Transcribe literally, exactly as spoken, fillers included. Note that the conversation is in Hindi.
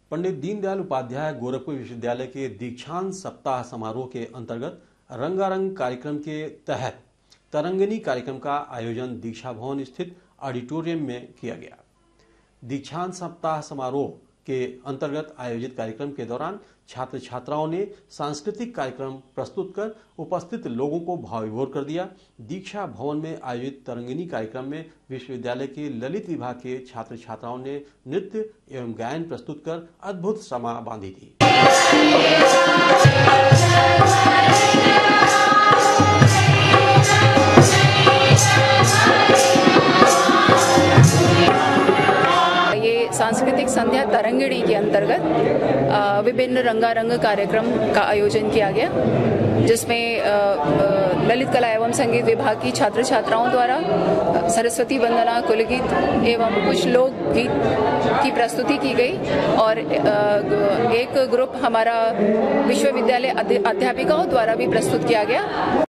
पंडित दीनदयाल उपाध्याय गोरखपुर विश्वविद्यालय के दीक्षांत सप्ताह समारोह के अंतर्गत रंगारंग कार्यक्रम के तहत तरंगिणी कार्यक्रम का आयोजन दीक्षा भवन स्थित ऑडिटोरियम में किया गया। दीक्षांत सप्ताह समारोह के अंतर्गत आयोजित कार्यक्रम के दौरान छात्र छात्राओं ने सांस्कृतिक कार्यक्रम प्रस्तुत कर उपस्थित लोगों को भावविभोर कर दिया। दीक्षा भवन में आयोजित तरंगिणी कार्यक्रम में विश्वविद्यालय के ललित विभाग के छात्र छात्राओं ने नृत्य एवं गायन प्रस्तुत कर अद्भुत समा बांधी थी। सांस्कृतिक संध्या तरंगिणी के अंतर्गत विभिन्न रंगारंग कार्यक्रम का आयोजन किया गया, जिसमें ललित कला एवं संगीत विभाग की छात्र छात्राओं द्वारा सरस्वती वंदना, कुलगीत एवं कुछ लोक गीत की प्रस्तुति की गई और एक ग्रुप हमारा विश्वविद्यालय अध्यापिकाओं द्वारा भी प्रस्तुत किया गया।